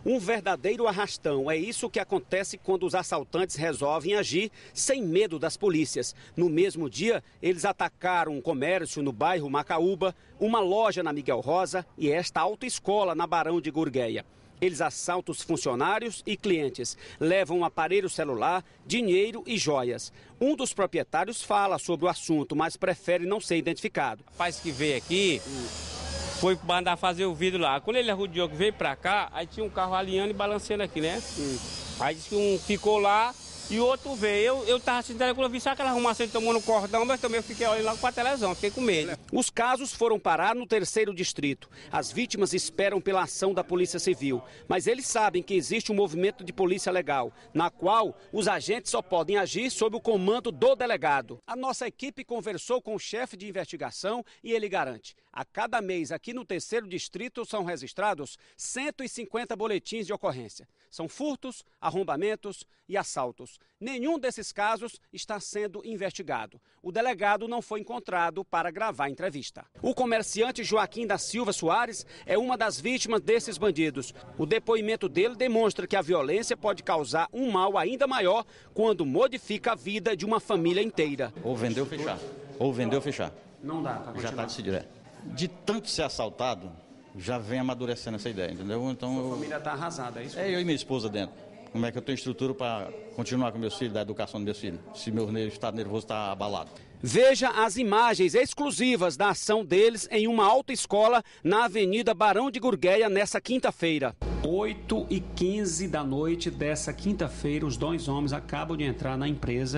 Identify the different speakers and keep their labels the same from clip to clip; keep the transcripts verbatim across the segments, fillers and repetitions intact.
Speaker 1: Um verdadeiro arrastão. É isso que acontece quando os assaltantes resolvem agir sem medo das polícias. No mesmo dia, eles atacaram um comércio no bairro Macaúba, uma loja na Miguel Rosa e esta autoescola na Barão de Gurgueia. Eles assaltam os funcionários e clientes, levam um aparelho celular, dinheiro e joias. Um dos proprietários fala sobre o assunto, mas prefere não ser identificado.
Speaker 2: O rapaz que veio aqui foi mandar fazer o vidro lá. Quando ele arrodeou que veio pra cá, aí tinha um carro alinhando e balanceando aqui, né? Hum. Aí disse que um ficou lá e o outro veio. Eu, eu tava sentindo, quando eu vi, sabe aquela arrumação que tomou no cordão, mas também eu fiquei olhando lá com a televisão, fiquei com medo.
Speaker 1: Os casos foram parar no terceiro distrito. As vítimas esperam pela ação da Polícia Civil, mas eles sabem que existe um movimento de polícia legal, na qual os agentes só podem agir sob o comando do delegado. A nossa equipe conversou com o chefe de investigação e ele garante: a cada mês aqui no terceiro distrito são registrados cento e cinquenta boletins de ocorrência. São furtos, arrombamentos e assaltos. Nenhum desses casos está sendo investigado. O delegado não foi encontrado para gravar a entrevista. O comerciante Joaquim da Silva Soares é uma das vítimas desses bandidos. O depoimento dele demonstra que a violência pode causar um mal ainda maior quando modifica a vida de uma família inteira.
Speaker 3: Ou vender ou fechar. Ou vender ou fechar.
Speaker 1: Não dá para
Speaker 3: Já está decidido. É. De tanto ser assaltado, já vem amadurecendo essa ideia, entendeu? Então,
Speaker 1: Sua família está arrasada, é isso?
Speaker 3: É, eu e minha esposa dentro. Como é que eu tenho estrutura para continuar com meus filhos, da educação dos meus filhos, se meu estado nervoso está abalado.
Speaker 1: Veja as imagens exclusivas da ação deles em uma autoescola na Avenida Barão de Gurgueia nessa quinta-feira. oito e quinze da noite dessa quinta-feira, os dois homens acabam de entrar na empresa.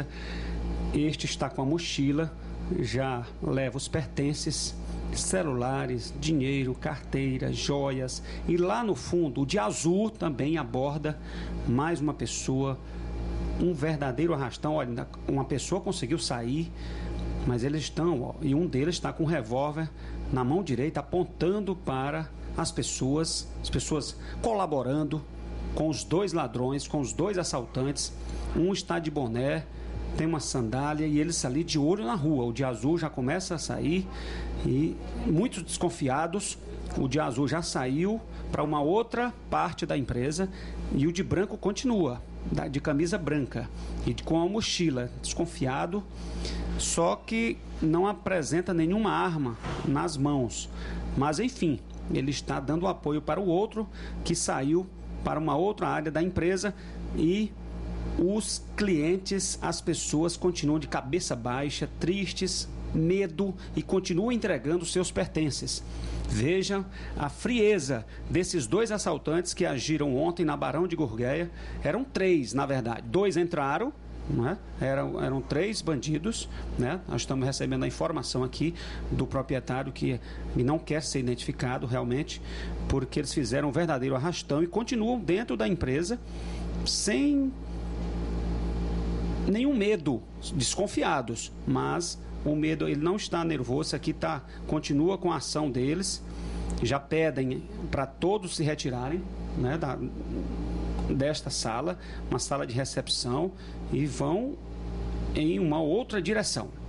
Speaker 1: Este está com a mochila, já leva os pertences, celulares, dinheiro, carteira, joias, e lá no fundo, o de azul também aborda mais uma pessoa, um verdadeiro arrastão. Olha, uma pessoa conseguiu sair, mas eles estão, ó, e um deles está com um revólver na mão direita apontando para as pessoas, as pessoas colaborando com os dois ladrões, com os dois assaltantes. Um está de boné, tem uma sandália e eles ali de olho na rua. O de azul já começa a sair e muitos desconfiados. O de azul já saiu para uma outra parte da empresa e o de branco continua, de camisa branca e com a mochila, desconfiado, só que não apresenta nenhuma arma nas mãos. Mas enfim, ele está dando apoio para o outro que saiu para uma outra área da empresa e os clientes, as pessoas continuam de cabeça baixa, tristes, medo e continuam entregando seus pertences. Vejam a frieza desses dois assaltantes que agiram ontem na Barão de Gurgueia. Eram três, na verdade. Dois entraram, né? eram, eram três bandidos. Né? Nós estamos recebendo a informação aqui do proprietário que não quer ser identificado realmente, porque eles fizeram um verdadeiro arrastão e continuam dentro da empresa sem nenhum medo, desconfiados, mas o medo, ele não está nervoso, aqui tá, continua com a ação deles, já pedem para todos se retirarem, né, da, desta sala, uma sala de recepção, e vão em uma outra direção.